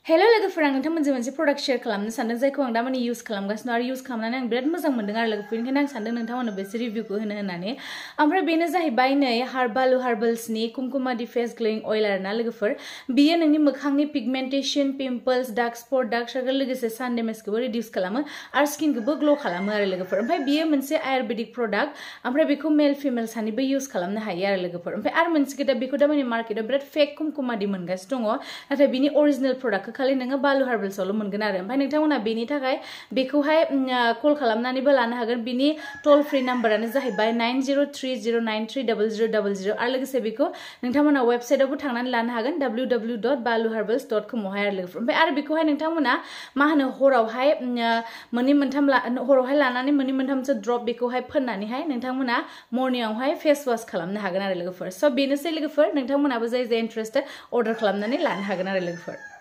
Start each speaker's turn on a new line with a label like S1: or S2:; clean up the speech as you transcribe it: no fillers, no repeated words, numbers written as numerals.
S1: Hello लोगोफोर आं नोंथांमोनजों मोनसे प्रडाक्ट शेयार खालामनो सानदों जायखौ आं दामानि इउज खालामगासिनो आरो इउज खालामनानै आं बिराद मोजां मोनदों आरो लोगोफोर ओंखायनो आं सानदों नोंथांमोननो बेसे रिभिउखौ होनो होननानै ओमफ्राय बेनो जाहैबाय नै बालुहार्बल्सनि कुमकुमादि फेस ग्लोइं अइल आरोना लोगोफोर बियो नोंनि मोखांनि pigmentation pimples dark spot dark circle लोगोसे सान डेमेजखौबो रिडिउस खालामो आरो स्किनखौबो ग्लो खालामो आरो लोगोफोर ओमफ्राय बियो मोनसे आयुर्वेदिक प्रडाक्ट ओमफ्राय बेखौ मेल फिमेल सानैबो इउज खालामनो हायो आरो लोगोफोर ओमफ्राय आरो मोनसे खोथा बेखौ दामानि मार्केटआव बिराद फेक कुमकुमादि मोनगासिनो दङ नाथाय बिनि अरिजिनेल प्रडाक्टखौ खालि नोङो बालुहार्बल्सआवल' मोनगोन आरो ओमफ्राय नोंथांमोना बेनि थाखाय बेखौहाय कल खालामनानैबो लानो हागोन बिनि टल फ्रि नाम्बारानो जाहैबाय 9030930000 आरो लोगोसे बेखौ नोंथांमोना वेबसाइटआवबो थांनानै लानो हागोन www.baluherbals.com आवहाय आरो लोगोफोर ओमफ्राय आरो बेखौहाय नोंथांमोना मा होनो हरावहाय मोननै मोनथाम हरावहाय लानानै मोननै मोनथामसो ड्रप बेखौहाय फोननानैहाय नोंथांमोना मर्निंआवहाय फेस वाश खालामनो हागोन आरो लोगोफोर स' बेनोसै लोगोफोर नोंथांमोनाबो जाय जाय इन्टारेस्टेड अर्डार खालामनानै लानो हागोन आरो लोगोफोर